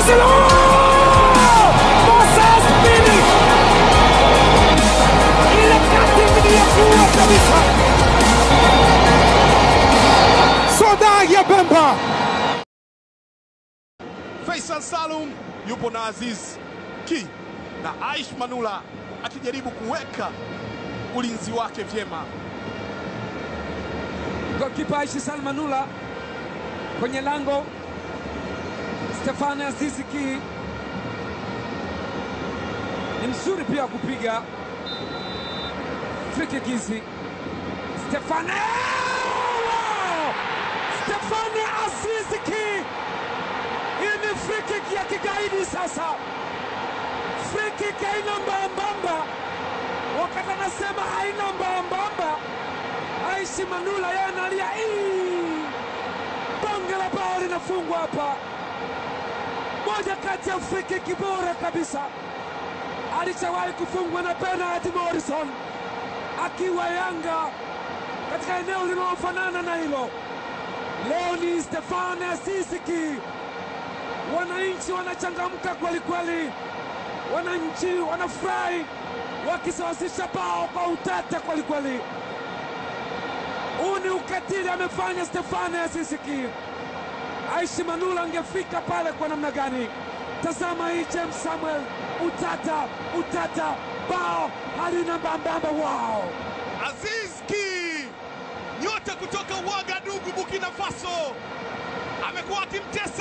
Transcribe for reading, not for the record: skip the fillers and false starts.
Faisal Salum yupo na Aziz Ki na Aish Manula akijaribu kuweka ulinzi wake vyema. Goalkeeper Aish Manula kwenye lango. Stephan Aziz Ki ni mzuri pia kupiga free kick hizi. Stephan Aziz Ki, hii ni free kick ya kigaidi sasa. Free kick haina mbambamba. Wakati anasema haina mbambamba, Aish Manula yeye analia bonge la bao linafungwa hapa. Moja kati ya free kick bora kabisa alichawahi kufungwa na Bernard Morrison akiwa Yanga katika eneo linalofanana na hilo. Leo ni Stephan Aziz Ki. Wananchi wanachangamka kweli kweli. Wananchi wanafurahi wakisawazisha bao kwa utata kweli kweli. Huu ni ukatili amefanya Stephan Aziz Ki. Aish Manula angefika pale kwa namna gani? Tazama hii James Samuel, utata, bao halina mbambamba. Wow! Aziz Ki, nyota kutoka Ouagadougou, Burkina Faso, amekuwa akimtesa